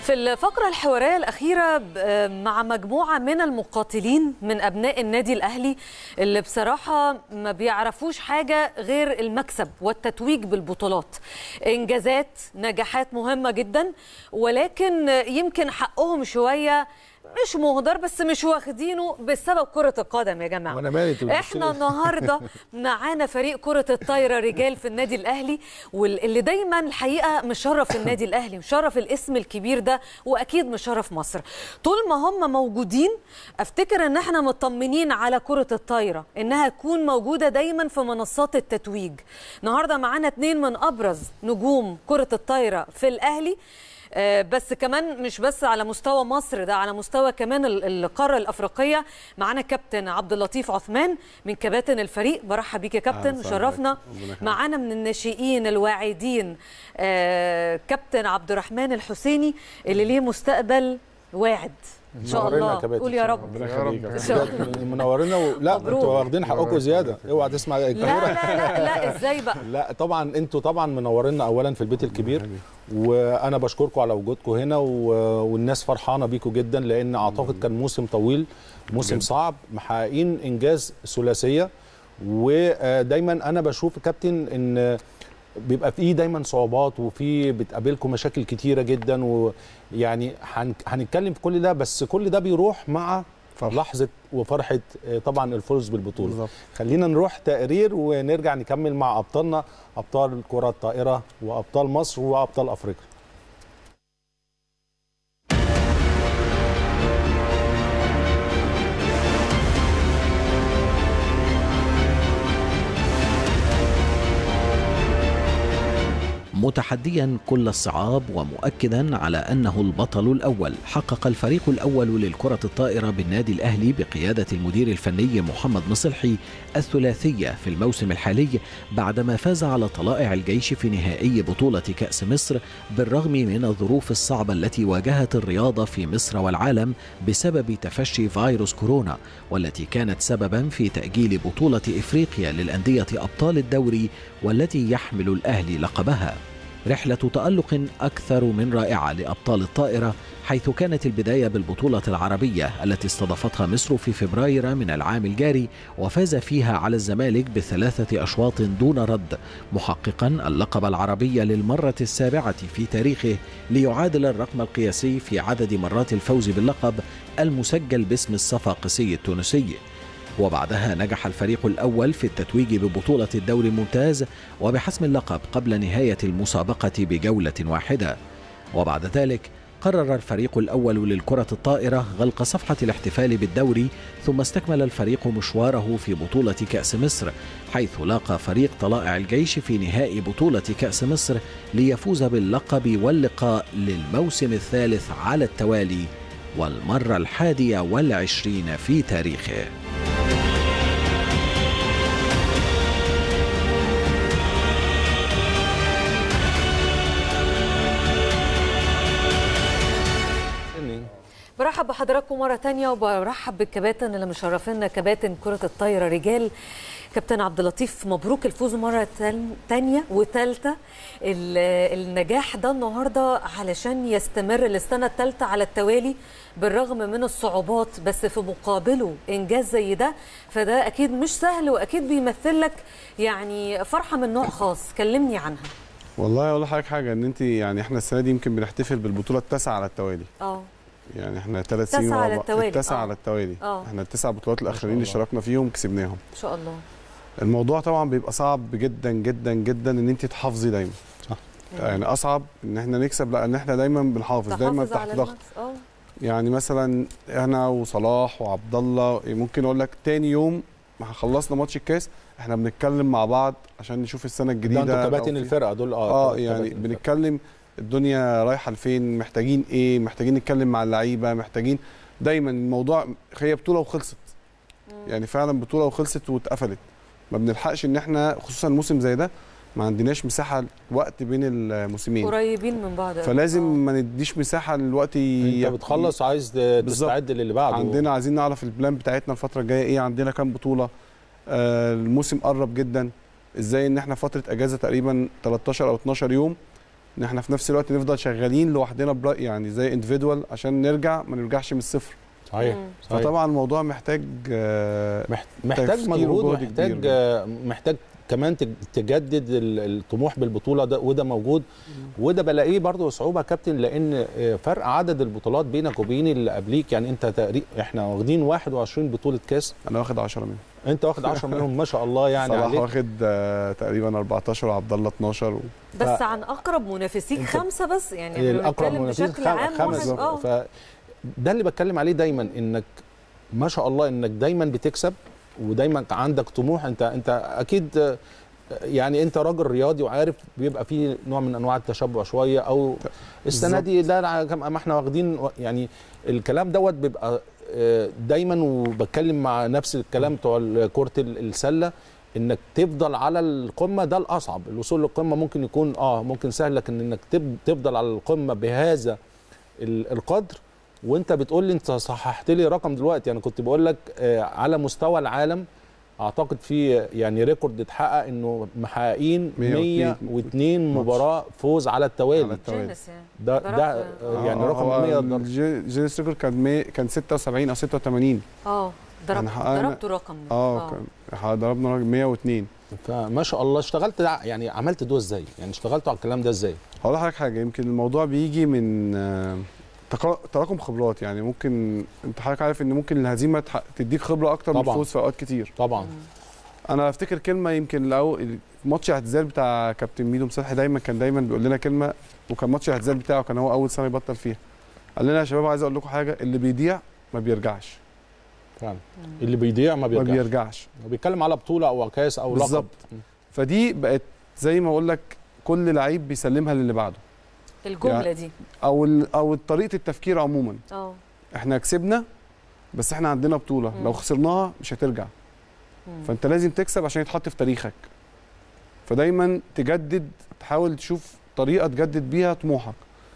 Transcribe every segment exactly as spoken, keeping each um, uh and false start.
في الفقرة الحوارية الأخيرة مع مجموعة من المقاتلين من أبناء النادي الأهلي اللي بصراحة ما بيعرفوش حاجة غير المكسب والتتويج بالبطولات. إنجازات، نجاحات مهمة جدا، ولكن يمكن حقهم شوية مش مهدر، بس مش واخدينه بسبب كرة القدم. يا جماعة احنا النهاردة معانا فريق كرة الطايرة رجال في النادي الأهلي، واللي دايما الحقيقة مشرف النادي الأهلي، مشرف الاسم الكبير ده، وأكيد مشرف مصر. طول ما هم موجودين أفتكر ان احنا مطمنين على كرة الطايرة انها تكون موجودة دايما في منصات التتويج. النهاردة معانا اتنين من أبرز نجوم كرة الطايرة في الأهلي، بس كمان مش بس على مستوى مصر، ده على مستوى كمان القارة الأفريقية. معانا كابتن عبد اللطيف عثمان من كباتن الفريق، برحب بيك يا كابتن وشرفنا. معانا من الناشئين الواعدين كابتن عبد الرحمن الحسيني اللي ليه مستقبل واعد ان شاء الله. قول يا رب. ربنا يخليك، منورنا و... لا انتوا واخدين حقكم زياده، اوعى تسمع الكاميرا. لا لا لا لا ازاي بقى؟ لا طبعا انتوا طبعا منورنا اولا في البيت الكبير، وانا بشكركم على وجودكم هنا و... والناس فرحانه بيكم جدا، لان اعتقد كان موسم طويل، موسم صعب، محققين انجاز ثلاثيه. ودايما انا بشوف كابتن ان بيبقى فيه دايما صعوبات، وفي بتقابلكم مشاكل كتيره جدا، ويعني هنتكلم في كل ده، بس كل ده بيروح مع فرح. لحظه وفرحه طبعا الفوز بالبطوله بالزبط. خلينا نروح تقرير ونرجع نكمل مع ابطالنا، ابطال الكره الطائره وابطال مصر وابطال افريقيا. متحديا كل الصعاب ومؤكدا على أنه البطل الأول، حقق الفريق الأول للكرة الطائرة بالنادي الأهلي بقيادة المدير الفني محمد مصلحي الثلاثية في الموسم الحالي، بعدما فاز على طلائع الجيش في نهائي بطولة كأس مصر، بالرغم من الظروف الصعبة التي واجهت الرياضة في مصر والعالم بسبب تفشي فيروس كورونا، والتي كانت سببا في تأجيل بطولة إفريقيا للأندية أبطال الدوري والتي يحمل الأهلي لقبها. رحلة تألق أكثر من رائعة لأبطال الطائرة، حيث كانت البداية بالبطولة العربية التي استضافتها مصر في فبراير من العام الجاري، وفاز فيها على الزمالك بثلاثة أشواط دون رد، محققا اللقب العربي للمرة السابعة في تاريخه، ليعادل الرقم القياسي في عدد مرات الفوز باللقب المسجل باسم الصفاقسي التونسي. وبعدها نجح الفريق الأول في التتويج ببطولة الدوري الممتاز وبحسم اللقب قبل نهاية المسابقة بجولة واحدة. وبعد ذلك قرر الفريق الأول للكرة الطائرة غلق صفحة الاحتفال بالدوري، ثم استكمل الفريق مشواره في بطولة كأس مصر، حيث لاقى فريق طلائع الجيش في نهائي بطولة كأس مصر ليفوز باللقب واللقاء للموسم الثالث على التوالي والمرة الحادية والعشرين في تاريخه. برحب بحضراتكم مرة تانية، وبرحب بالكباتن اللي مشرفينا، كباتن كرة الطايرة رجال. كابتن عبد اللطيف، مبروك الفوز مرة تانية وثالثة. النجاح ده النهاردة علشان يستمر للسنة الثالثة على التوالي بالرغم من الصعوبات، بس في مقابله إنجاز زي ده، فده أكيد مش سهل، وأكيد بيمثل لك يعني فرحة من نوع خاص. كلمني عنها. والله أقول لحضرتك حاجة، إن أنت يعني إحنا السنة دي يمكن بنحتفل بالبطولة التاسعة على التوالي. اه يعني احنا ثلاث سنين على التوالي، التاسعة على التوالي. أوه. احنا التسع بطولات الاخرين اللي اشتركنا فيهم كسبناهم ان شاء الله. الموضوع طبعا بيبقى صعب جدا جدا جدا ان انت تحافظي دايما، صح. يعني اصعب ان احنا نكسب، لا ان احنا دايما بنحافظ، دايما تحت ضغط. اه يعني مثلا انا وصلاح وعبد الله، ممكن اقول لك تاني يوم ما خلصنا ماتش الكاس احنا بنتكلم مع بعض عشان نشوف السنه الجديده. ده انتوا كباتن الفرقه دول. اه, آه يعني بنتكلم الدنيا رايحه لفين، محتاجين ايه، محتاجين نتكلم مع اللعيبه، محتاجين دايما الموضوع. هي بطوله وخلصت، يعني فعلا بطوله وخلصت واتقفلت، ما بنلحقش ان احنا خصوصا موسم زي ده ما عندناش مساحه وقت بين الموسمين، قريبين من بعض، فلازم أوه. ما نديش مساحه للوقت. انت بتخلص عايز تستعد للي بعده. عندنا عايزين نعرف البلان بتاعتنا الفتره الجايه ايه، عندنا كام بطوله، آه الموسم قرب جدا، ازاي ان احنا فتره اجازه تقريبا تلتاشر او اتناشر يوم ان احنا في نفس الوقت نفضل شغالين لوحدنا برأي يعني زي اندفيدوال عشان نرجع ما نرجعش من الصفر. صحيح. صحيح. فطبعا الموضوع محتاج محتاج مجهود ومحتاج محتاج كمان تجدد الطموح بالبطوله ده، وده موجود. وده بلاقيه برضو صعوبه كابتن، لان فرق عدد البطولات بينك وبين اللي قبليك. يعني انت تقريبا احنا واخدين واحد وعشرين بطوله كاس، انا واخد عشرة منهم، انت واخد عشرة منهم ما شاء الله. يعني صلاح واخد تقريبا أربعتاشر وعبد الله اتناشر و... بس ف... عن اقرب منافسيك خمسه بس، يعني الاقرب منافسيك بشكل عام خمس. ف ده اللي بتكلم عليه دايما، انك ما شاء الله انك دايما بتكسب ودايما عندك طموح. انت انت اكيد يعني انت راجل رياضي وعارف بيبقى فيه نوع من انواع التشبع شويه، او السنه دي ده ما احنا واخدين يعني الكلام دوت بيبقى دايما. وبتكلم مع نفس الكلام بتوع كره السله، انك تفضل على القمه ده الاصعب. الوصول للقمه ممكن يكون اه ممكن سهل، لكن انك تفضل على القمه بهذا القدر. وانت بتقول لي انت صححت لي رقم دلوقتي، انا كنت بقول لك آه على مستوى العالم اعتقد في يعني ريكورد اتحقق انه محققين مية واتنين مباراه فوز على التوالي. على التوالي ده ده يعني رقم مية. الجينيس ريكورد كان كان ستة وسبعين او ستة وتمانين. اه ضربته رقم اه كان ضربنا مية واتنين. فما شاء الله اشتغلت يعني عملت ده ازاي؟ يعني اشتغلتوا على الكلام ده ازاي؟ هقول لحضرتك حاجه، يمكن الموضوع بيجي من آه تراكم خبرات. يعني ممكن انت حضرتك عارف ان ممكن الهزيمه تديك خبره اكتر من الفوز في اوقات كتير. طبعا. انا افتكر كلمه يمكن لو ماتش الاعتزال بتاع كابتن ميدو مصلحي دايما كان دايما بيقول لنا كلمه، وكان ماتش الاعتزال بتاعه كان هو اول سنه يبطل فيها. قال لنا يا شباب عايز اقول لكم حاجه، اللي بيضيع ما بيرجعش. فعلا. اللي بيضيع ما بيرجعش. ما بيرجعش. بيتكلم على بطوله او كاس او لقب. بالظبط. فدي بقت زي ما اقول لك كل لعيب بيسلمها للي بعده. الجمله يعني دي او او طريقه التفكير عموما. اه احنا كسبنا بس احنا عندنا بطوله، مم. لو خسرناها مش هترجع. مم. فانت لازم تكسب عشان يتحط في تاريخك. فدايما تجدد، تحاول تشوف طريقه تجدد بيها طموحك.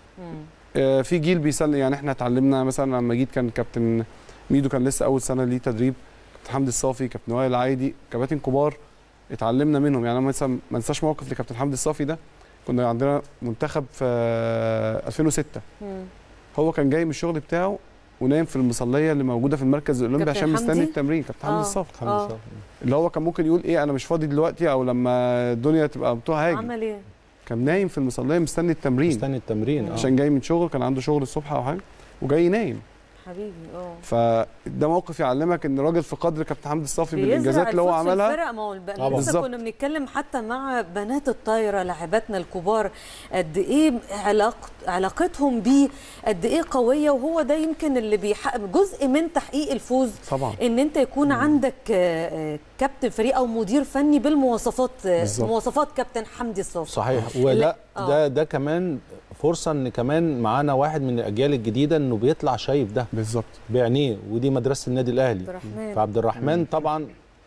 آه في جيل بيسلم. يعني احنا اتعلمنا مثلا لما جيت كان كابتن ميدو كان لسه اول سنه ليه تدريب، كابتن حمدي الصافي، كابتن وائل العايدي، كباتن كبار اتعلمنا منهم. يعني انا مثلا ما انساش موقف لكابتن حمدي الصافي ده، كنا عندنا منتخب في ألفين وستة. مم. هو كان جاي من الشغل بتاعه ونايم في المصليه اللي موجوده في المركز الاولمبي عشان مستني التمرين. كابتن حمدي الصافي آه. اللي هو كان ممكن يقول ايه انا مش فاضي دلوقتي او لما الدنيا تبقى مفتوحه هاجي. عمل ايه؟ كان نايم في المصليه مستني التمرين. مستني التمرين آه. عشان جاي من شغل، كان عنده شغل الصبح او حاجه وجاي نايم. حبيبي اه فده موقف يعلمك ان راجل في قدر كابتن حمدي الصافي بالانجازات اللي هو عملها. ما هو لسه كنا بنتكلم حتى مع بنات الطايره لاعباتنا الكبار قد ايه علاقه علاقتهم بيه قد ايه قويه، وهو ده يمكن اللي بيحقق جزء من تحقيق الفوز. طبعا. ان انت يكون مم. عندك كابتن فريق او مدير فني بالمواصفات بالزبط. مواصفات كابتن حمدي الصافي. صحيح. وده ده ده كمان فرصه ان كمان معانا واحد من الاجيال الجديده انه بيطلع شايف ده بالظبط بعينيه، ودي مدرسه النادي الاهلي. فعبد الرحمن طبعا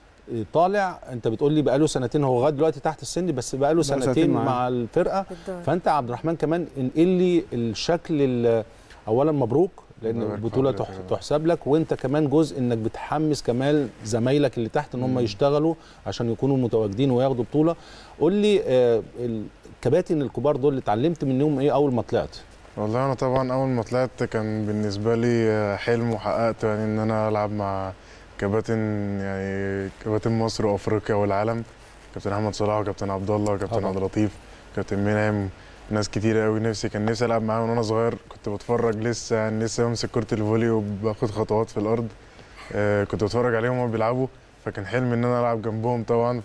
طالع، انت بتقول لي بقاله سنتين، هو لغايه دلوقتي تحت السن بس بقاله سنتين مع, مع الفرقه. فانت عبد الرحمن كمان انقل لي الشكل. اولا مبروك لان البطوله تحسب لك، وانت كمان جزء انك بتحمس كمان زمايلك اللي تحت ان هم يشتغلوا عشان يكونوا متواجدين وياخدوا بطوله. قول لي آه الكباتن الكبار دول اللي اتعلمت منهم ايه اول ما طلعت؟ والله انا طبعا اول ما طلعت كان بالنسبه لي حلم وحققته، يعني ان انا العب مع كباتن يعني كباتن مصر وافريقيا والعالم، كابتن احمد صلاح وكابتن عبد الله وكابتن عبد اللطيف كابتن منعم، ناس كتير قوي نفسي كان نفسي العب معاهم وانا صغير. كنت بتفرج لسه يعني لسه بمسك كره الفولي وباخد خطوات في الارض. آه كنت بتفرج عليهم وهم بيلعبوا، فكان حلم ان انا العب جنبهم طبعا.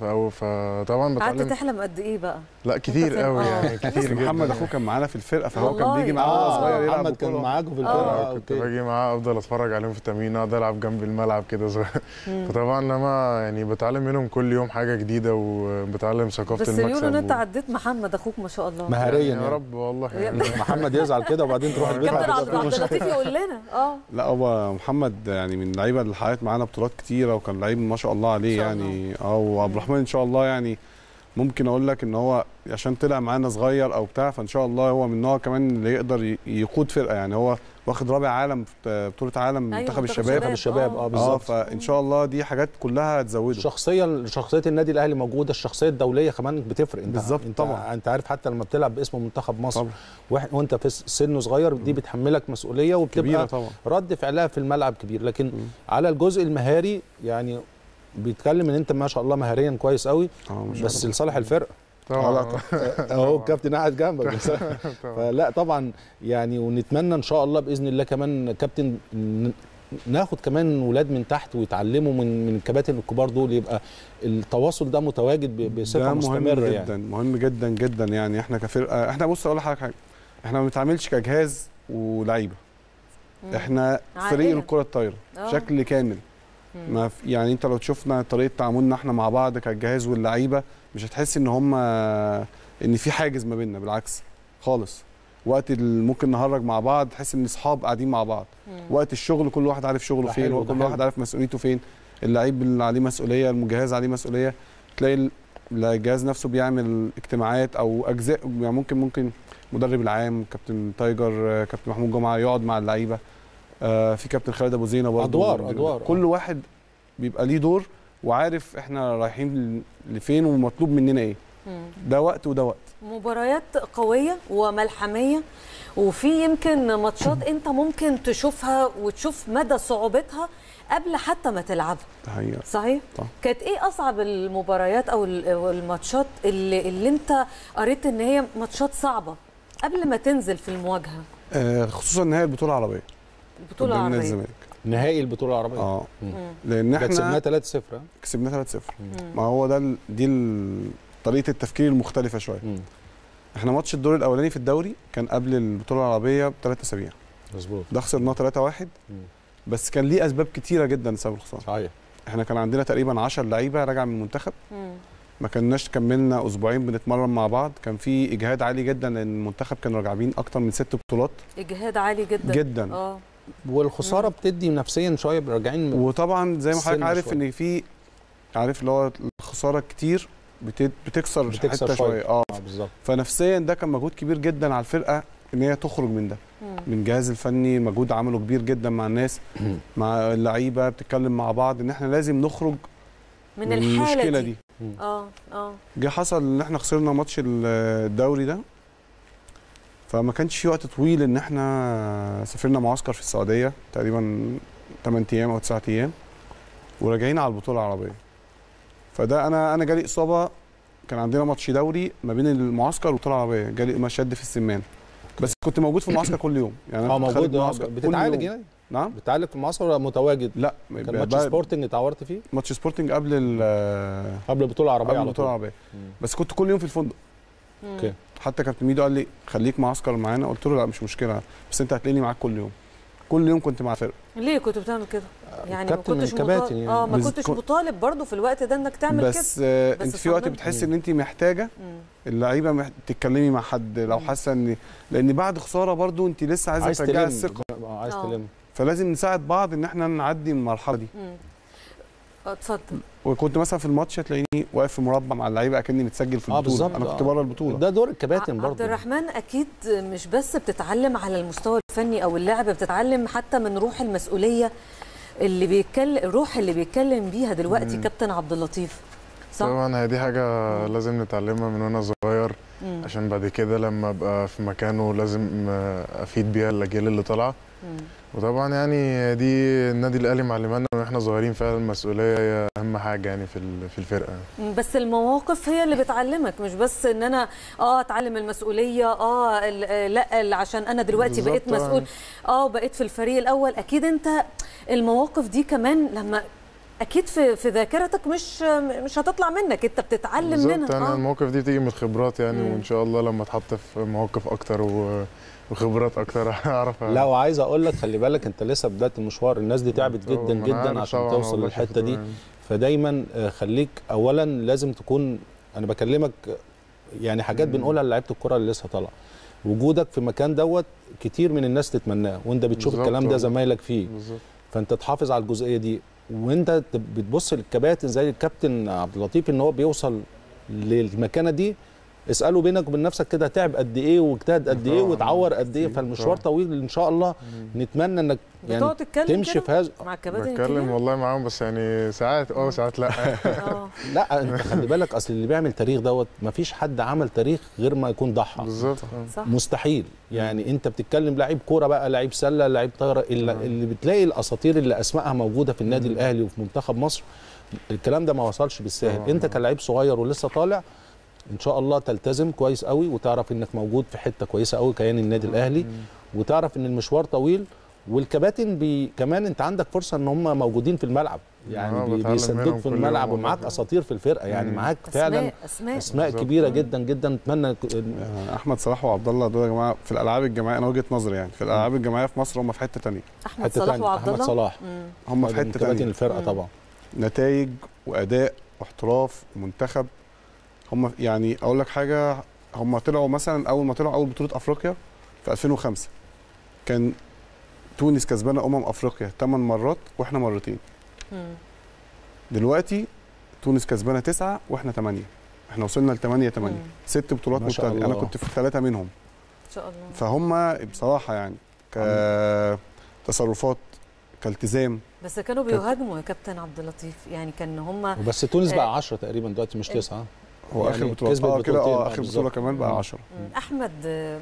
فطبعا بتعلم. قعدت تحلم قد ايه بقى؟ لا كتير قوي يعني كتير جدا. محمد اخوه كان معانا في الفرقه، فهو كان بيجي معانا وهو صغير يلعب. محمد كان معاكم في الفرقه؟ كنت باجي معاه افضل اتفرج عليهم في التمرين، اقعد العب جنب الملعب كده صغير. فطبعا لما يعني بتعلم منهم كل يوم حاجه جديده وبتعلم ثقافه المكسب. بس بيقولوا ان انت عديت محمد اخوك ما شاء الله مهاريا يعني. يا رب والله يعني. محمد يزعل كده وبعدين تروح البيت. كابتن عبد اللطيف يقول لنا اه لا هو محمد يعني من اللعيبه اللي حققت معانا بطولات كتيره، وكان لعيب ما شاء الله عليه يعني. اه وعبد الرحمن ان شاء الله يعني ممكن اقول لك ان هو عشان طلع معانا صغير او بتاع، فان شاء الله هو من النوع كمان اللي يقدر يقود فرقه. يعني هو واخد رابع عالم في بطوله عالم أيوة منتخب الشباب منتخب الشباب اه بالظبط. اه فان شاء الله دي حاجات كلها هتزوده. شخصيا شخصيه النادي الاهلي موجوده، الشخصيه الدوليه كمان بتفرق. بالظبط طبعا. انت عارف حتى لما بتلعب باسم منتخب مصر طبعا. وانت في سن صغير دي بتحملك مسؤوليه وبتبقى طبعا. رد فعلها في الملعب كبير. لكن م. على الجزء المهاري يعني بيتكلم ان انت ما شاء الله مهاريا كويس قوي بس لصالح الفرقه طبعا اهو الكابتن قاعد جنبك فلا طبعا يعني. ونتمنى ان شاء الله باذن الله كمان كابتن ناخد كمان ولاد من تحت ويتعلموا من من الكباتن الكبار دول، يبقى التواصل ده متواجد بصفه مستمره يعني. جدا مهم جدا جدا يعني. احنا كفرقه احنا بص اقول لك حاجه، احنا ما بنتعاملش كجهاز ولعيبه، احنا فريق الكره الطايره بشكل كامل. ما يعني انت لو تشوفنا طريقه تعاملنا احنا مع بعض كالجهاز واللعيبه مش هتحس ان هم ان في حاجز ما بيننا، بالعكس خالص. وقت ممكن نهرج مع بعض تحس ان اصحاب قاعدين مع بعض. مم. وقت الشغل كل واحد عارف شغله فين وكل واحد عارف مسؤوليته فين. اللعيب اللي عليه مسؤوليه، المجهز عليه مسؤوليه. تلاقي الجهاز نفسه بيعمل اجتماعات او اجزاء يعني ممكن ممكن مدرب العام كابتن تايجر كابتن محمود جمعه يقعد مع اللعيبه. آه في كابتن خالد ابو زينه برضه. ادوار ادوار كل واحد بيبقى ليه دور وعارف احنا رايحين لفين ومطلوب مننا ايه. مم. ده وقت وده وقت. مباريات قويه وملحميه وفي يمكن ماتشات انت ممكن تشوفها وتشوف مدى صعوبتها قبل حتى ما تلعبها. حقيقة. صحيح؟ طبعا. كانت ايه اصعب المباريات او الماتشات اللي, اللي انت قريت ان هي ماتشات صعبه قبل ما تنزل في المواجهه؟ آه خصوصا نهائي البطوله العربيه. البطوله العربيه. الزمالك. نهائي البطوله العربيه. اه لان احنا كسبناه ثلاثة صفر. كسبناه ثلاثة صفر. ما هو ده ال... دي ال... طريقه التفكير المختلفه شويه. مم. احنا ماتش الدور الاولاني في الدوري كان قبل البطوله العربيه بثلاث اسابيع. مظبوط. ده خسرناه ثلاثة واحد بس كان ليه اسباب كتيره جدا سبب الخساره. صحيح. احنا كان عندنا تقريبا عشرة لعيبه راجعه من المنتخب. ما كناش كملنا اسبوعين بنتمرن مع بعض، كان في اجهاد عالي جدا لان المنتخب كانوا راجعين اكتر من ست بطولات. اجهاد عالي جدا جدا اه والخساره مم. بتدي نفسيا شويه راجعين. وطبعا زي ما حضرتك عارف ان في عارف اللي هو الخساره كتير بتكسر, بتكسر حته شويه اه بالظبط. فنفسيا ده كان مجهود كبير جدا على الفرقه ان هي تخرج من ده. مم. من الجهاز الفني مجهود عمله كبير جدا مع الناس مع اللعيبه بتتكلم مع بعض ان احنا لازم نخرج من, من الحاله دي. اه اه جه حصل ان احنا خسرنا ماتش الدوري ده فما كانش في وقت طويل ان احنا سافرنا معسكر في السعوديه تقريبا ثمانية ايام او تسعة ايام وراجعين على البطوله العربيه. فده انا انا جالي اصابه، كان عندنا ماتش دوري ما بين المعسكر والبطوله العربيه، جالي مشد في السمان بس كنت موجود في المعسكر كل يوم. يعني اه موجود بتتعالج يعني؟ نعم بتتعالج في المعسكر ولا متواجد؟ لا كان ماتش سبورتنج اتعورت فيه؟ ماتش سبورتنج قبل قبل البطوله العربيه قبل البطوله العربيه بس كنت كل يوم في الفندق. اوكي. حتى كابتن ميدو قال لي خليك معسكر معانا، قلت له لا مش مشكله بس انت هتلاقيني معاك كل يوم. كل يوم كنت مع الفرقه. ليه كنت بتعمل كده؟ يعني ما كنتش مطالب يعني. اه ما كنتش مطالب برضه في الوقت ده انك تعمل بس كده. بس آه انت في وقت بتحس ان انت محتاجه اللعيبه مح... تتكلمي مع حد لو حاسه ان لان بعد خساره برضه انت لسه عايزه ترجعي الثقه. عايز تلم. فلازم نساعد بعض ان احنا نعدي من المرحله دي. اتفضل. وكنت مثلا في الماتش هتلاقيني واقف في مربع مع اللعيبه اكني متسجل في البطوله. آه انا كنت بره البطوله. ده دور الكباتن برضه. عبد الرحمن اكيد مش بس بتتعلم على المستوى الفني او اللعب، بتتعلم حتى من روح المسؤوليه اللي بيتكلم الروح اللي بيتكلم بيها دلوقتي مم. كابتن عبد اللطيف. صح؟ طبعا هي دي حاجه مم. لازم نتعلمها من وانا صغير مم. عشان بعد كده لما ابقى في مكانه لازم افيد بيها الاجيال اللي طالعه. وطبعا يعني دي النادي الاهلي معلمنا من احنا صغيرين فعلا المسؤوليه هي اهم حاجه يعني في في الفرقه. بس المواقف هي اللي بتعلمك، مش بس ان انا اه اتعلم المسؤوليه اه لا عشان انا دلوقتي بقيت مسؤول اه بقيت في الفريق الاول. اكيد انت المواقف دي كمان لما اكيد في في ذاكرتك مش مش هتطلع منك، انت بتتعلم منها. بالظبط. يعني المواقف دي بتيجي من الخبرات يعني مم. وان شاء الله لما اتحط في مواقف اكتر و وخبرات اكتر اعرف. لا وعايز اقول لك خلي بالك انت لسه بدايه المشوار، الناس دي تعبت جدا جدا عشان توصل للحته دي. فدايما خليك اولا لازم تكون، انا بكلمك يعني حاجات مم. بنقولها للاعيبه الكره اللي لسه طالعه، وجودك في المكان دوت كتير من الناس تتمناه وانت بتشوف الكلام ده زمايلك فيه بالزبط. فانت تحافظ على الجزئيه دي، وانت بتبص للكباتن زي الكابتن عبد اللطيف ان هو بيوصل للمكانه دي اساله بينك وبين نفسك كده تعب قد ايه واجتهد قد ايه واتعور قد ايه، فالمشوار طويل ان شاء الله. نتمنى انك يعني تمشي في هذا. مع الكباتن بتكلم والله معاهم بس يعني ساعات اه ساعات لا. لا انت خلي بالك، اصل اللي بيعمل تاريخ دوت ما فيش حد عمل تاريخ غير ما يكون ضحى. بالظبط مستحيل. يعني انت بتتكلم لعيب كوره بقى، لعيب سله، لعيب طايره، اللي, اللي بتلاقي الاساطير اللي اسمائها موجوده في النادي الاهلي وفي منتخب مصر، الكلام ده ما وصلش بالسهل. انت كلاعب صغير ولسه طالع ان شاء الله تلتزم كويس قوي، وتعرف انك موجود في حته كويسه قوي كيان النادي الاهلي، وتعرف ان المشوار طويل. والكباتن بي كمان انت عندك فرصه ان هم موجودين في الملعب، يعني بي بيسدوك في الملعب، ومعاك اساطير في الفرقه، يعني معاك فعلا اسماء اسماء, أسماء كبيره جدا جدا. نتمنى احمد صلاح وعبد الله دول يا جماعه في الالعاب الجماعيه، انا وجهه نظري يعني في الالعاب الجماعيه في مصر هم في حته ثانيه. احمد صلاح وعبد الله احمد صلاح هم في حته ثانيه. الفرقه طبعا نتائج واداء واحتراف ومنتخب. هم يعني اقول لك حاجه، هم طلعوا مثلا اول ما طلعوا اول بطوله افريقيا في ألفين وخمسة كان تونس كسبانه امم افريقيا ثمان مرات واحنا مرتين. مم. دلوقتي تونس كسبانه تسعه واحنا ثمانيه، احنا وصلنا ل ثمانية ثمانية، ست بطولات متتاليه، انا كنت في ثلاثه منهم ان شاء الله. فهم بصراحه يعني كتصرفات كالتزام. بس كانوا بيهاجموا يا كابتن عبد اللطيف، يعني كان هم بس تونس بقى عشرة تقريبا دلوقتي مش تسعة. هو يعني اخر بطوله اه كده اه اخر بطوله كمان بقى عشرة. احمد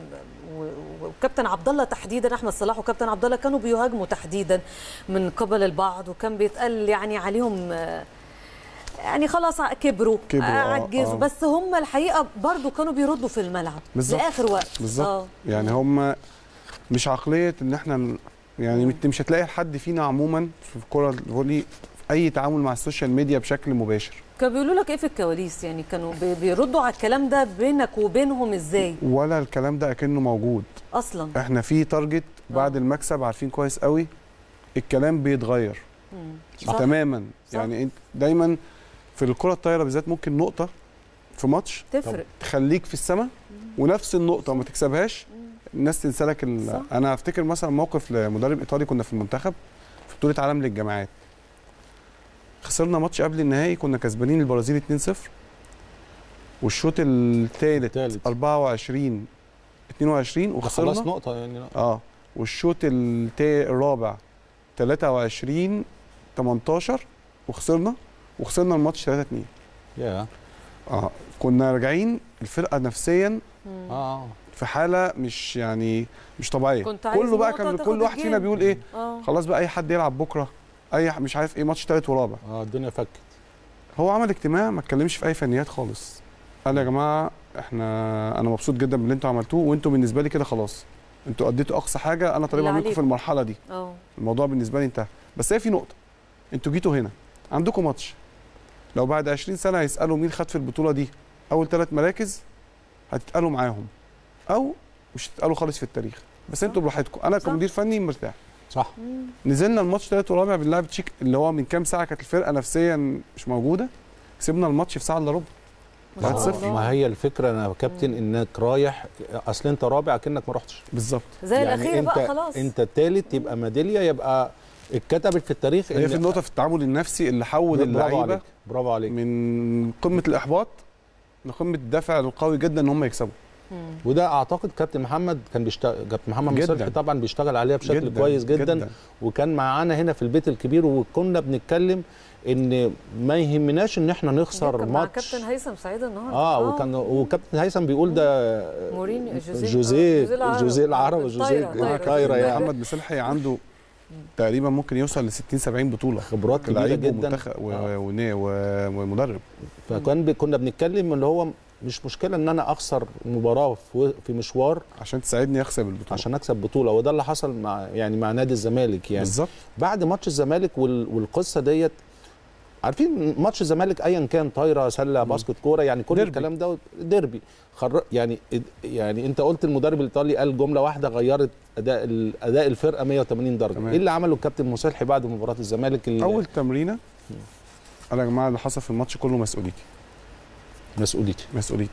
وكابتن عبد الله تحديدا، احمد صلاح وكابتن عبد الله كانوا بيهاجموا تحديدا من قبل البعض، وكان بيتقال يعني عليهم يعني خلاص كبروا عجزوا، بس هم الحقيقه برضو كانوا بيردوا في الملعب بالزبط. لاخر وقت بالظبط. يعني هم مش عقليه ان احنا يعني مم. مش هتلاقي حد فينا عموما في الكره الفولي اي تعامل مع السوشيال ميديا بشكل مباشر. كانوا بيقولوا لك ايه في الكواليس؟ يعني كانوا بيردوا على الكلام ده بينك وبينهم ازاي؟ ولا الكلام ده اكنه موجود اصلا. احنا في تارجت بعد أوه. المكسب عارفين كويس قوي الكلام بيتغير تماما. صح. يعني انت دايما في الكره الطايره بالذات ممكن نقطه في ماتش تفرق تخليك في السماء، ونفس النقطه ما تكسبهاش الناس تنسى لك. انا افتكر مثلا موقف لمدرب ايطالي كنا في المنتخب في بطوله عالم للجامعات، خسرنا ماتش قبل النهائي، كنا كسبانين البرازيل اتنين صفر، والشوط الثالث أربعة وعشرين اتنين وعشرين وخسرنا خلاص نقطه يعني. اه والشوط الرابع ثلاثة وعشرين تمنتاشر وخسرنا وخسرنا الماتش ثلاثة اتنين. يا اه كنا راجعين الفرقه نفسيا اه في حاله مش يعني مش طبيعيه. كله بقى كان كل واحد فينا بيقول ايه آه. خلاص بقى اي حد يلعب بكره، اي مش عارف ايه، ماتش ثالث ورابع. اه الدنيا فكت. هو عمل اجتماع ما اتكلمش في اي فنيات خالص، قال يا جماعه احنا انا مبسوط جدا باللي انتوا عملتوه، وانتوا بالنسبه لي كده خلاص انتوا اديتوا اقصى حاجه انا طالبها منكم في المرحله دي. اه الموضوع بالنسبه لي انتهى. بس هي في نقطه، انتوا جيتوا هنا عندكم ماتش، لو بعد عشرين سنه هيسالوا مين خد في البطوله دي اول ثلاث مراكز هتتقالوا معاهم، او مش هتتقالوا خالص في التاريخ، بس انتوا براحتكم. انا كمدير فني مرتاح. صح. مم. نزلنا الماتش ثالث ورابع بنلعب تشيك اللي هو من كام ساعه كانت الفرقه نفسيا مش موجوده، كسبنا الماتش في ساعه الا ربع واحد صفر. ما هي الفكره انا كابتن انك رايح، اصل انت رابع كأنك ما رحتش بالظبط زي يعني الاخير بقى خلاص. انت الثالث يبقى ميداليه، يبقى اتكتبت في التاريخ. هي في النقطه في التعامل النفسي اللي حول اللعيبه برافو عليك من قمه الاحباط لقمه الدافع القوي جدا ان هم يكسبوا. مم. وده اعتقد كابتن محمد كان بيشتغل، كابتن محمد مصلحي طبعا بيشتغل عليها بشكل جداً كويس جدا, جداً. وكان معانا هنا في البيت الكبير، وكنا بنتكلم ان ما يهمناش ان احنا نخسر ماتش. مع كابتن هيثم سعيد النهارده اه وكان وكابتن هيثم بيقول ده مورينيو جوزيه جوزيه جوزيه العرب جوزيه طايره. يعني محمد مصلحي عنده تقريبا ممكن يوصل ل ستين سبعين بطوله، خبرات كبيره جدا ومدرب. فكان كنا بنتكلم ان هو مش مشكله ان انا اخسر مباراه في مشوار عشان تساعدني اكسب البطوله، عشان اكسب بطوله. وده اللي حصل مع يعني مع نادي الزمالك. يعني بالظبط بعد ماتش الزمالك والقصه ديت، عارفين ماتش الزمالك ايا كان طايره سله باسكت كوره، يعني كل دربي. الكلام ده ديربي خر... يعني يعني انت قلت المدرب الايطالي قال جمله واحده غيرت اداء اداء الفرقه مية وتمانين درجه. تمام. ايه اللي عمله الكابتن مصلحي بعد مباراه الزمالك؟ اول تمرينه قال يا جماعه اللي حصل في الماتش كله مسؤوليتي مسؤوليتي مسؤوليتي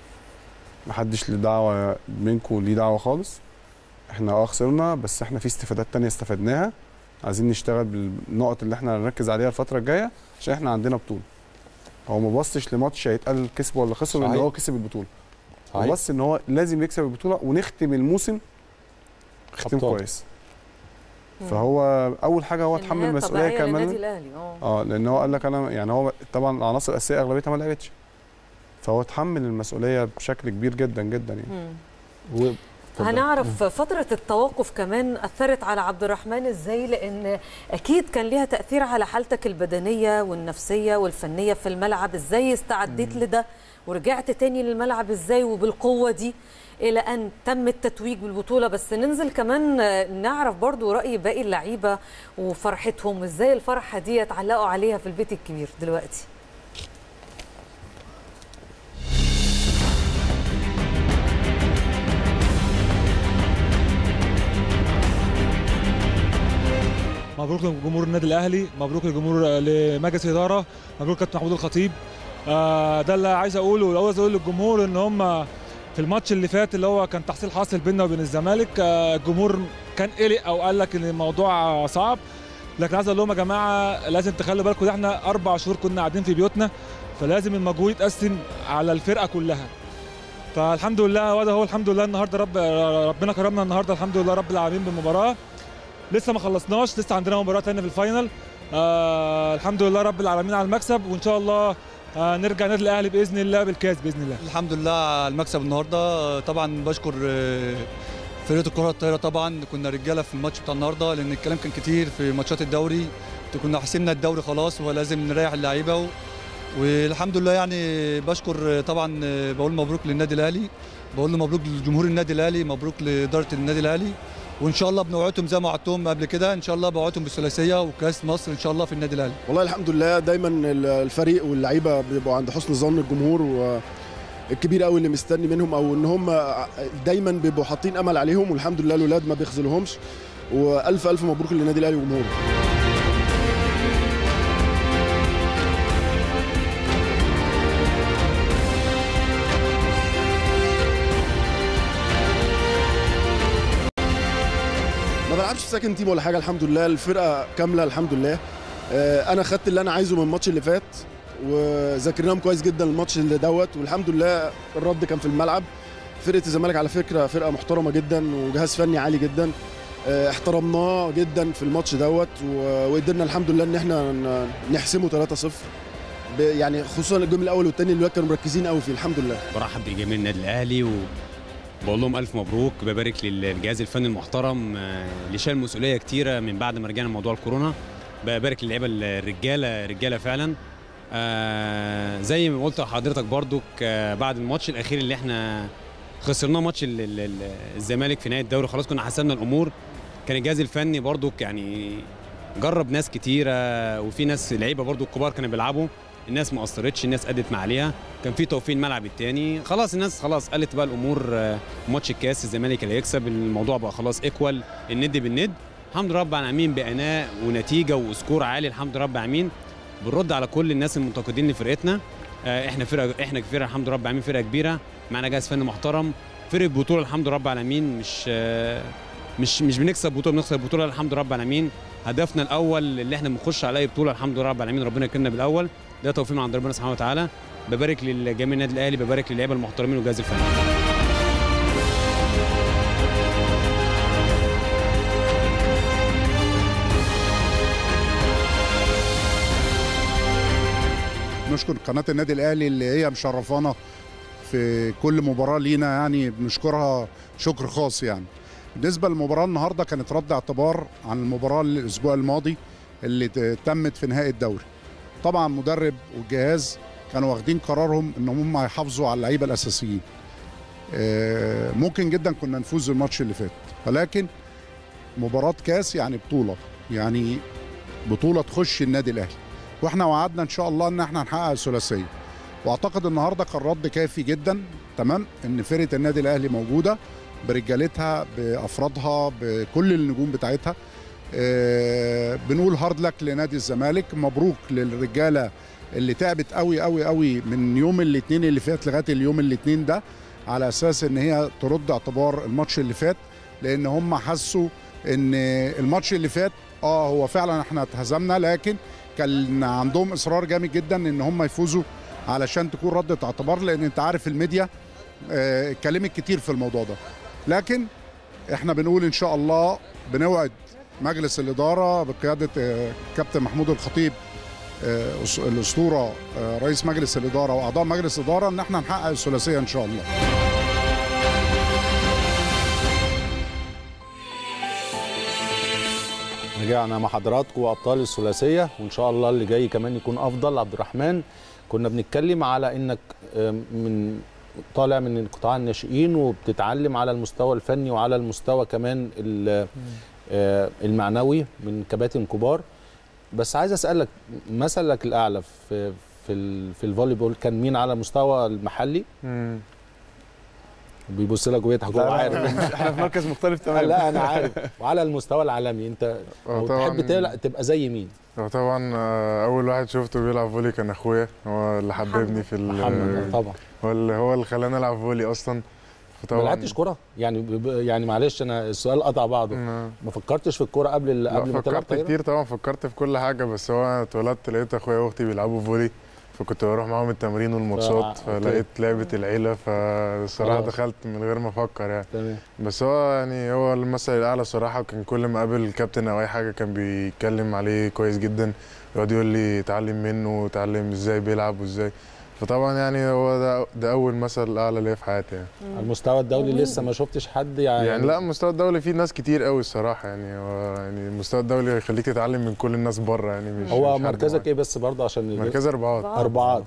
محدش له دعوه منكم، ليه دعوه خالص. احنا اه خسرنا بس احنا في استفادات تانية استفدناها، عايزين نشتغل بالنقط اللي احنا هنركز عليها الفتره الجايه عشان احنا عندنا بطوله. هو ما بصش لماتش هيتقال كسب ولا خسر، لان هو كسب البطوله. بس ان هو لازم يكسب البطوله ونختم الموسم ختم كويس. فهو اول حاجه هو اتحمل المسؤوليه كامله. اه لان هو قال لك انا يعني هو طبعا العناصر الاساسيه اغلبيتها ما لعبتش، فهو اتحمل المسؤوليه بشكل كبير جدا جدا يعني. و... هنعرف فترة التوقف كمان أثرت على عبد الرحمن إزاي، لأن أكيد كان ليها تأثير على حالتك البدنية والنفسية والفنية في الملعب. إزاي استعديت لده ورجعت تاني للملعب إزاي وبالقوة دي إلى أن تم التتويج بالبطولة؟ بس ننزل كمان نعرف برضو رأي باقي اللعيبة وفرحتهم، إزاي الفرحة دي يتعلقوا عليها في البيت الكبير دلوقتي. مبروك لجمهور النادي الاهلي، مبروك لجمهور لمجلس الاداره، مبروك كابتن محمود الخطيب. آه ده اللي عايز اقوله. وعاوز اقول للجمهور ان هم في الماتش اللي فات اللي هو كان تحصيل حاصل بيننا وبين الزمالك، آه الجمهور كان قلق او قال لك ان الموضوع صعب، لكن عايز اقول لهم يا جماعه لازم تخلوا بالكم، ده احنا اربع شهور كنا قاعدين في بيوتنا، فلازم المجهود يتقسم على الفرقه كلها. فالحمد لله وده هو الحمد لله النهارده رب ربنا كرمنا النهارده الحمد لله رب العالمين بالمباراه. لسه ما خلصناش، لسه عندنا مباراه ثانيه في الفاينل. آه الحمد لله رب العالمين على المكسب، وان شاء الله آه نرجع النادي الاهلي باذن الله بالكاس باذن الله. الحمد لله على المكسب النهارده. طبعا بشكر فرقه الكره الطايره، طبعا كنا رجاله في الماتش بتاع النهارده لان الكلام كان كتير في ماتشات الدوري، كنا حسمنا الدوري خلاص ولازم نريح اللعيبه و... والحمد لله يعني. بشكر طبعا بقول مبروك للنادي الاهلي، بقول له مبروك لجمهور النادي الاهلي، مبروك لاداره النادي الاهلي، وان شاء الله بنوعدهم زي ما وعدتهم قبل كده، ان شاء الله بوعدهم بالثلاثيه وكاس مصر ان شاء الله في النادي الاهلي. والله الحمد لله دايما الفريق واللعيبه بيبقوا عند حسن ظن الجمهور والكبير قوي اللي مستني منهم، او ان هم دايما بيبقوا حاطين امل عليهم، والحمد لله الاولاد ما بيخذلهمش، والف الف مبروك للنادي الاهلي وجمهوره. ما بلعبش في سكن تيم ولا حاجه، الحمد لله الفرقه كامله الحمد لله. انا خدت اللي انا عايزه من الماتش اللي فات وذاكرناهم كويس جدا الماتش اللي دوت، والحمد لله الرد كان في الملعب. فرقه الزمالك على فكره فرقه محترمه جدا وجهاز فني عالي جدا، احترمناه جدا في الماتش دوت وقدرنا الحمد لله ان احنا نحسمه ثلاثة صفر، يعني خصوصا الجيم الاول والثاني اللي كانوا مركزين قوي فيه الحمد لله. برحب بجميع النادي الاهلي و بقول لهم الف مبروك، ببارك للجهاز الفني المحترم اللي شال مسؤوليه كتيره من بعد ما رجعنا موضوع الكورونا، ببارك للعيبه الرجاله رجاله فعلا. آه زي ما قلت لحضرتك برضك آه بعد الماتش الاخير اللي احنا خسرناه ماتش الزمالك في نهايه الدوري، خلاص كنا حسمنا الامور. كان الجهاز الفني برضك يعني جرب ناس كتيره، وفي ناس لعيبه برضك كبار كانوا بيلعبوا، الناس ما قصرتش، الناس ادت ما عليها، كان في توفيق الملعب الثاني، خلاص الناس خلاص قالت بقى الامور. ماتش الكاس الزمالك اللي هيكسب، الموضوع بقى خلاص ايكوال، الند بالند، الحمد لله رب العالمين بأداء ونتيجه وسكور عالي الحمد لله رب العالمين. بنرد على كل الناس المنتقدين لفرقتنا، احنا فرقه احنا فرقه الحمد لله رب العالمين، فرقه كبيره معانا جهاز فني محترم، فرقه بطوله الحمد لله رب العالمين، مش مش مش بنكسب بطوله، بنخسر بطوله الحمد لله رب العالمين. هدفنا الاول اللي احنا بنخش على اي بطوله الحمد لله رب العالمين، ربنا يكرمنا بالاول، ده توفيق من عند ربنا سبحانه وتعالى. ببارك لجميع النادي الاهلي، ببارك للعيبه المحترمين والجهاز الفني. نشكر قناه النادي الاهلي اللي هي مشرفانا في كل مباراه لينا، يعني بنشكرها شكر خاص. يعني بالنسبه للمباراه النهارده كانت رد اعتبار عن المباراه الاسبوع الماضي اللي تمت في نهائي الدوري. طبعا مدرب والجهاز كانوا واخدين قرارهم ان هم هيحافظوا على اللعيبه الاساسيين. ممكن جدا كنا نفوز الماتش اللي فات، ولكن مباراه كاس يعني بطوله، يعني بطوله تخش النادي الاهلي، واحنا وعدنا ان شاء الله ان احنا هنحقق الثلاثيه. واعتقد النهارده كان رد كافي جدا تمام، ان فرقه النادي الاهلي موجوده برجالتها بافرادها بكل النجوم بتاعتها. أه بنقول هارد لك لنادي الزمالك، مبروك للرجاله اللي تعبت قوي قوي قوي من يوم الاثنين اللي فات لغايه اليوم الاثنين ده، على اساس ان هي ترد اعتبار الماتش اللي فات، لان هم حسوا ان الماتش اللي فات اه هو فعلا احنا اتهزمنا، لكن كان عندهم اصرار جامد جدا ان هم يفوزوا علشان تكون ردة اعتبار، لان انت عارف الميديا اتكلمت كتير في الموضوع ده، لكن احنا بنقول ان شاء الله بنوعد مجلس الاداره بقياده كابتن محمود الخطيب الاسطوره رئيس مجلس الاداره واعضاء مجلس الاداره ان احنا نحقق الثلاثيه ان شاء الله. رجعنا مع حضراتكم وابطال الثلاثيه، وان شاء الله اللي جاي كمان يكون افضل. عبد الرحمن، كنا بنتكلم على انك من طالع من قطاع الناشئين وبتتعلم على المستوى الفني وعلى المستوى كمان المعنوي من كباتن كبار، بس عايز اسالك مثلك الاعلى في في في الفولي بول كان مين على المستوى المحلي؟ امم بيبص لك ويضحك، هو عارف احنا في مركز مختلف تماما. لا انا عارف. وعلى المستوى العالمي انت تحب تبقى زي مين؟ طبعا اول واحد شفته بيلعب فولي كان اخويا، هو اللي حببني في محمد. طبعا هو اللي هو اللي خلاني العب فولي اصلا. ما لعبتش كوره يعني؟ يعني معلش انا السؤال قطع بعضه. ما فكرتش في الكوره قبل قبل ما تلعب؟ فكرت كتير طبعا، فكرت في كل حاجه، بس هو انا اتولدت لقيت اخويا واختي بيلعبوا فولي، فكنت بروح معاهم التمرين والماتشات، فلقيت لعبه العيله، فالصراحه دخلت من غير ما افكر يعني. تمام. بس هو يعني هو المثل الاعلى صراحه، وكان كل ما اقابل الكابتن او اي حاجه كان بيتكلم عليه كويس جدا، يقعد يقول لي اتعلم منه وتعلم ازاي بيلعب وازاي، فطبعا يعني هو ده ده اول مثل اعلى ليا في حياتي يعني. على المستوى الدولي لسه ما شفتش حد يعني؟ يعني لا، المستوى الدولي فيه ناس كتير قوي الصراحه يعني. هو يعني المستوى الدولي هيخليك تتعلم من كل الناس بره يعني. مش هو مش مركزك ايه بس برضه عشان مركز اربعات. اربعات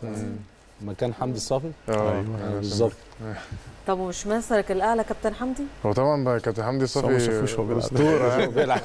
مكان حمدي الصافي. ايوه بالظبط. طب ومش مثلك الاعلى كابتن حمدي؟ هو طبعا بقى كابتن حمدي الصافي اسطوره.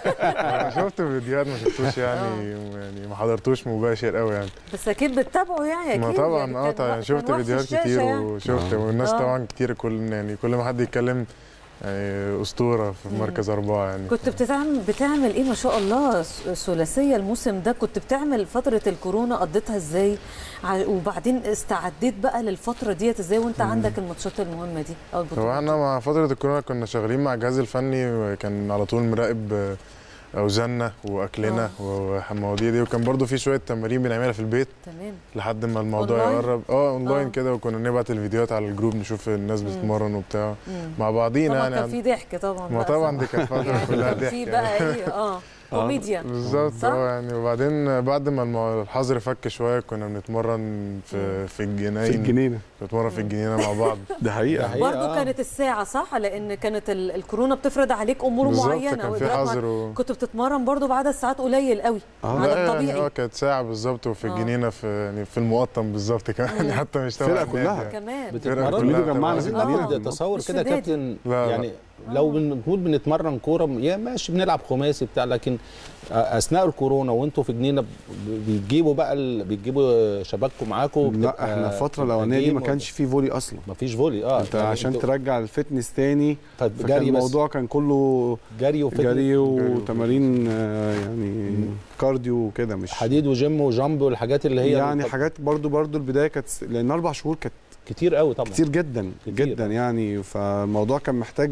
انا شفت فيديوهات ما شفتوش يعني يعني ما حضرتوش مباشر قوي يعني، بس اكيد بتتابعه يعني. اكيد ما طبعا اه طبعا شفت فيديوهات كتير يعني. وشفت والناس آه. طبعا كتير، كل يعني كل ما حد يتكلم يعني اسطوره في مركز اربعه يعني. كنت بتعمل بتعمل ايه ما شاء الله ثلاثيه الموسم ده؟ كنت بتعمل فتره الكورونا قضيتها ازاي؟ وبعدين استعديت بقى للفتره ديت ازاي وانت مم. عندك الماتشات المهمه دي او البطولات؟ هو احنا مع فتره الكورونا كنا شغالين مع الجهاز الفني، كان على طول مراقب اوزاننا واكلنا والمواضيع دي، وكان برضو في شويه تمارين بنعملها في البيت. تمام. لحد ما الموضوع يقرب اه اونلاين كده، وكنا نبعت الفيديوهات على الجروب نشوف الناس بتتمرن وبتاع مع بعضينا يعني. طبعا كان في ضحك طبعا. ما طبعا دي كانت فتره كلها ضحك. في بقى ايه اه كوميديا بالظبط اه يعني. وبعدين بعد ما الحظر فك شويه كنا بنتمرن في في الجناين في الجنينه بنتمرن في الجنينه مع بعض. ده حقيقه برضه كانت الساعه صح، لان كانت الكورونا بتفرض عليك امور معينه، كان في حظر و... كنت بتتمرن برضه بعدد ساعات قليل قوي آه. على الطبيعي يعني. اه كانت ساعه بالظبط، وفي الجنينه في يعني في المقطم بالظبط كمان حتى مش تبع الفرقه كلها كمان بتتمرن جمعنا في الجنينه. تصور كده يا كابتن يعني لو بنقول بنتمرن كوره يا ماشي بنلعب خماسي بتاع، لكن اثناء الكورونا وانتوا في جنينه بتجيبوا بقى ال... بتجيبوا شبابكم معاكم؟ لا احنا الفتره الاولانيه دي ما كانش فيه فولي اصلا. ما فيش فولي اه انت يعني عشان انتو... ترجع الفتنس تاني، فكان الموضوع كان كله جري وفتنس جري وتمارين يعني مم. كارديو وكده، مش حديد وجيم وجامب والحاجات اللي هي يعني حاجات برضو برضو البدايه كانت لان اربع شهور كانت كتير قوي طبعا، كتير جدا كتير. جدا يعني. فالموضوع كان محتاج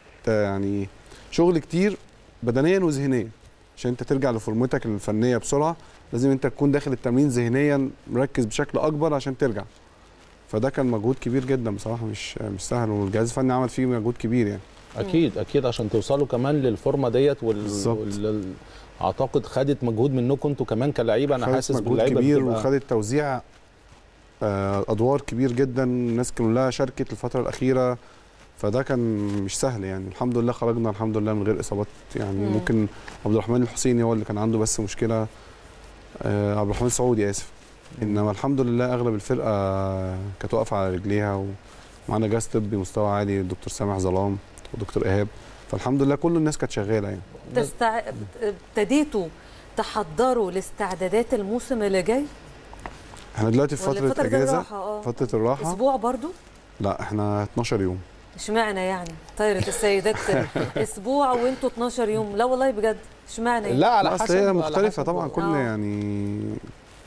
يعني شغل كتير بدنيا وذهنيا عشان انت ترجع لفورمتك الفنيه بسرعه. لازم انت تكون داخل التمرين ذهنيا مركز بشكل اكبر عشان ترجع. فده كان مجهود كبير جدا بصراحه، مش مش سهل، والجهاز الفني عمل فيه مجهود كبير يعني. اكيد اكيد عشان توصلوا كمان للفورمه ديت وال... وال... اعتقد خدت مجهود منكم انتوا كمان كلاعيبه. انا حاسس باللعيبه كبير بتبقى... وخدت توزيع ادوار كبير جدا، الناس كلها شاركت الفتره الاخيره، فده كان مش سهل يعني. الحمد لله خرجنا الحمد لله من غير اصابات يعني. مم. ممكن عبد الرحمن الحسيني هو اللي كان عنده بس مشكله، آه عبد الرحمن السعودي اسف، انما الحمد لله اغلب الفرقه كانت واقفه على رجليها، ومعانا جهاز طبي مستوى عالي، الدكتور سامح ظلام ودكتور ايهاب، فالحمد لله كل الناس كانت شغاله يعني. تستع... ابتديتوا تحضروا لاستعدادات الموسم اللي جاي؟ احنا دلوقتي في فتره, فترة اجازه الراحة. فتره الراحه اسبوع برضو؟ لا احنا اتناشر يوم. اشمعنى يعني طايره السيدات اسبوع وانتوا اتناشر يوم؟ لا والله بجد اشمعنى يعني؟ لا على حسب هي مختلفه طبعا. كل آه. يعني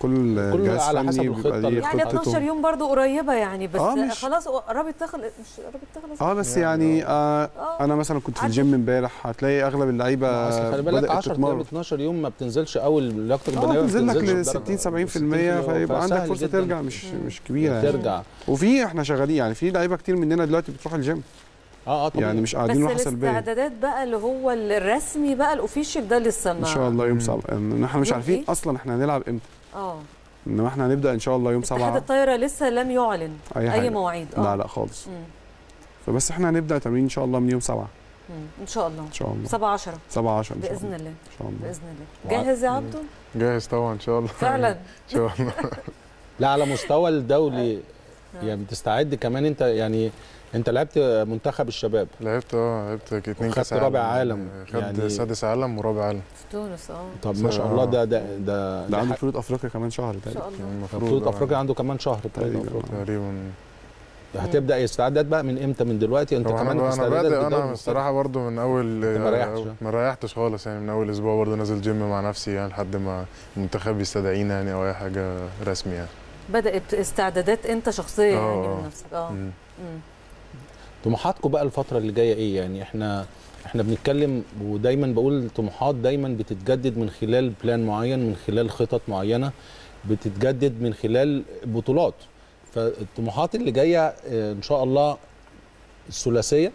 كل جهاز على حسب فني الخطه بيبقى ليه يعني اتناشر يوم برضو قريبه يعني، بس آه خلاص قربت تخلص، مش قربت تخلص اه بس يعني آه انا مثلا كنت في الجيم امبارح، هتلاقي اغلب اللعيبه خلي بالك عشرة ايام اتناشر يوم ما بتنزلش قوي لياقتك البدنيه، بتنزل لك ل ستين سبعين في المية، فيبقى عندك فرصه ترجع مش مم. مش كبيره ترجع يعني. وفي احنا شغالين يعني، في لعيبه كتير مننا دلوقتي بتروح الجيم اه اه طبعا، يعني مش قاعدين راحه سلبيه. بس الاستعدادات بقى اللي هو الرسمي بقى الاوفيشال ده لسه ما ان شاء الله يوم سبعة، ان احنا مش عارفين اصلا احنا هنلعب امتى. اه انما احنا هنبدا ان شاء الله يوم سبعة. اتحاد الطايره لسه لم يعلن اي, أي مواعيد. اه لا لا خالص. مم. فبس احنا هنبدا تمرين ان شاء الله من يوم سبعة ان شاء الله. ان شاء الله سبعة عشرة سبعة عشرة باذن الله. ان شاء الله باذن الله. جاهز يا عبدو؟ جاهز طبعا ان شاء الله. فعلا ان شاء الله. لا على مستوى الدولي يعني بتستعد كمان انت، يعني انت لعبت منتخب الشباب، لعبت اه لعبت اتنين كاس رابع عالم، خد يعني سادس عالم ورابع عالم في تونس. اه طب ما شاء الله. ده ده ده, ده عنده بطولة افريقيا كمان شهر تقريبا. بطولة افريقيا عنده كمان شهر تقريبا تقريبا. هتبدا استعداد بقى من امتى من دلوقتي؟ انت كمان انا بادئ انا الصراحه برضو من اول ما ريحتش ما ريحتش خالص يعني، من اول اسبوع برضو نازل جيم مع نفسي يعني لحد ما المنتخب يستدعينا يعني او اي حاجه رسمي يعني. بدات استعدادات انت شخصيا يعني من نفسك. اه طموحاتكم بقى الفتره اللي جايه ايه؟ يعني احنا احنا بنتكلم ودايما بقول الطموحات دايما بتتجدد من خلال بلان معين، من خلال خطط معينه بتتجدد من خلال بطولات. فالطموحات اللي جايه ان شاء الله الثلاثيه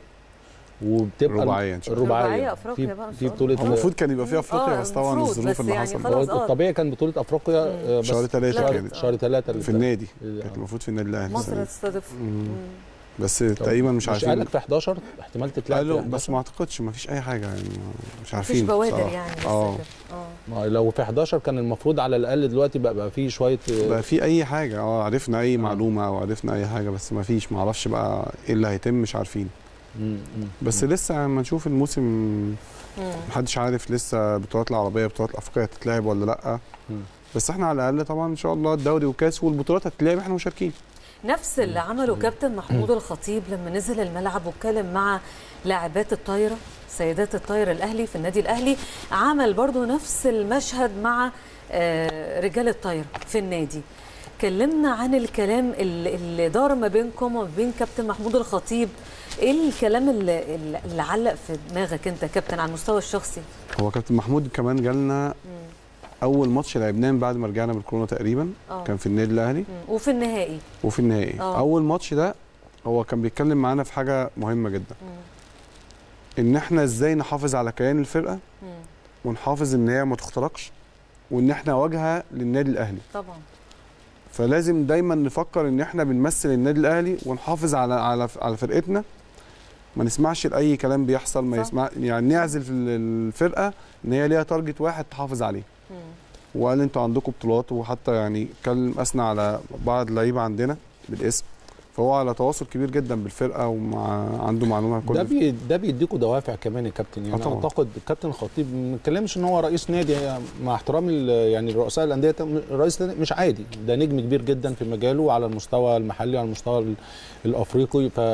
وبتبقى الرباعيه ان شاء الله. الرباعيه افريقيا بقى في بطوله المفروض كان يبقى فيها افريقيا بس طبعا الظروف اللي يعني حصلت. الطبيعي كان بطوله افريقيا شهر ثلاثة كانت شهر ثلاثة في النادي، كانت المفروض في النادي الاهلي مصر تستضيف. بس تقريبا مش عارفين. مش قالك في حداشر احتمال تتلعب قالوا بس ما اعتقدش، ما فيش اي حاجه يعني مش عارفين. مفيش بوادر يعني اه اه لو في حداشر كان المفروض على الاقل دلوقتي بقى, بقى في شويه بقى في اي حاجه. اه عرفنا اي معلومه او عرفنا اي حاجه، بس ما فيش، ما اعرفش بقى ايه اللي هيتم، مش عارفين. مم. بس مم. لسه لما نشوف الموسم محدش عارف لسه البطولات العربيه البطولات الافريقيه هتتلعب ولا لا. مم. بس احنا على الاقل طبعا ان شاء الله الدوري والكاس والبطولات هتتلعب احنا مشاركين. نفس اللي عمله كابتن محمود الخطيب لما نزل الملعب واتكلم مع لاعبات الطايره سيدات الطايره الاهلي في النادي الاهلي، عمل برضو نفس المشهد مع رجال الطايره في النادي. كلمنا عن الكلام اللي دار ما بينكم وما بين كابتن محمود الخطيب. ايه الكلام اللي, اللي علق في دماغك انت كابتن على المستوى الشخصي؟ هو كابتن محمود كمان جالنا اول ماتش لعبناه بعد ما رجعنا من الكورونا تقريبا. أوه. كان في النادي الاهلي وفي النهائي وفي النهائي أوه. اول ماتش ده هو كان بيتكلم معانا في حاجه مهمه جدا. مم. ان احنا ازاي نحافظ على كيان الفرقه. مم. ونحافظ ان هي ما تخترقش، وان احنا واجهه للنادي الاهلي طبعا. فلازم دايما نفكر ان احنا بنمثل النادي الاهلي ونحافظ على على على فرقتنا، ما نسمعش لاي كلام بيحصل، ما يسمع يعني نعزل في الفرقه ان هي ليها تارجت واحد تحافظ عليه. مم. وقال انتوا عندكم بطولات، وحتى يعني اتكلم اثنى على بعض اللعيبه عندنا بالاسم، فهو على تواصل كبير جدا بالفرقه ومع عنده معلومه كل ده بي ده بيديكوا دوافع كمان يا كابتن. يعني أطبعا. اعتقد الكابتن الخطيب ما بنتكلمش ان هو رئيس نادي، مع احترامي يعني رؤساء الانديه، رئيس نادي مش عادي، ده نجم كبير جدا في مجاله على المستوى المحلي وعلى المستوى الافريقي. ف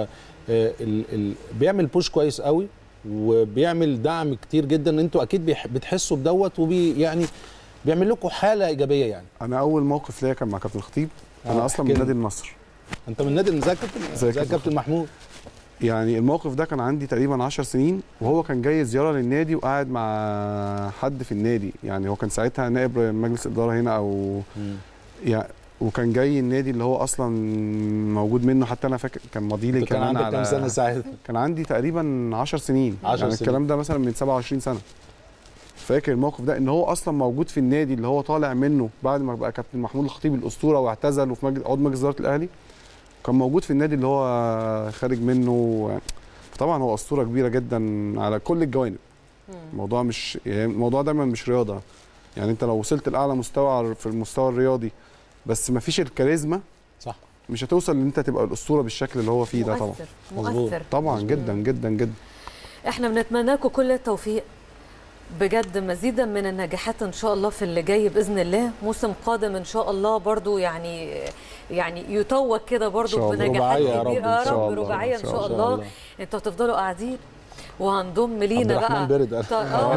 بيعمل بوش كويس قوي وبيعمل دعم كتير جدا. انتوا اكيد بتحسوا بدوت وبي يعني بيعمل لكم حاله ايجابيه. يعني انا اول موقف ليا كان مع كابتن الخطيب. انا آه اصلا من نادي النصر. انت من نادي زي كابتن زي كابتن محمود. يعني الموقف ده كان عندي تقريبا عشر سنين، وهو كان جاي زياره للنادي وقاعد مع حد في النادي. يعني هو كان ساعتها نائب مجلس اداره هنا او يعني، وكان جاي النادي اللي هو اصلا موجود منه. حتى انا فاكر كان ماضي لي كان عندك كام سنه ساعتها؟ كان عندي تقريبا عشر سنين. عشر يعني سنين. الكلام ده مثلا من سبعة وعشرين سنه. فاكر الموقف ده ان هو اصلا موجود في النادي اللي هو طالع منه بعد ما بقى كابتن محمود الخطيب الاسطوره واعتزل وفي مجلس عضو مجلس اداره الاهلي، كان موجود في النادي اللي هو خارج منه. طبعا هو اسطوره كبيره جدا على كل الجوانب. الموضوع مش يعني الموضوع دايما مش رياضه. يعني انت لو وصلت لاعلى مستوى في المستوى الرياضي بس ما فيش الكاريزما، صح، مش هتوصل ان انت تبقى الاسطوره بالشكل اللي هو فيه ده. طبعا مؤثر طبعا جدا جدا جدا. احنا بنتمنى لكم كل التوفيق بجد، مزيدا من النجاحات ان شاء الله في اللي جاي باذن الله. موسم قادم ان شاء الله برضو يعني يعني يتوج كده برضو بنجاحات كبيره. يا رب رباعيه ان شاء الله. انتوا هتفضلوا قاعدين وهنضم لينا بقى برد اه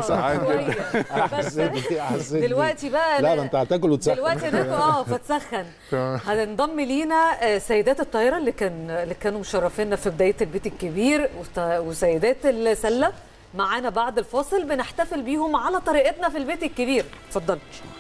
شويه دلوقتي بقى. لا انت هتاكل وتسخن دلوقتي هتاكل اه فتسخن. هننضم لينا سيدات الطايره اللي كان اللي كانوا مشرفينا في بدايه البيت الكبير، وسيدات السله معانا بعد الفاصل بنحتفل بيهم على طريقتنا في البيت الكبير. اتفضل.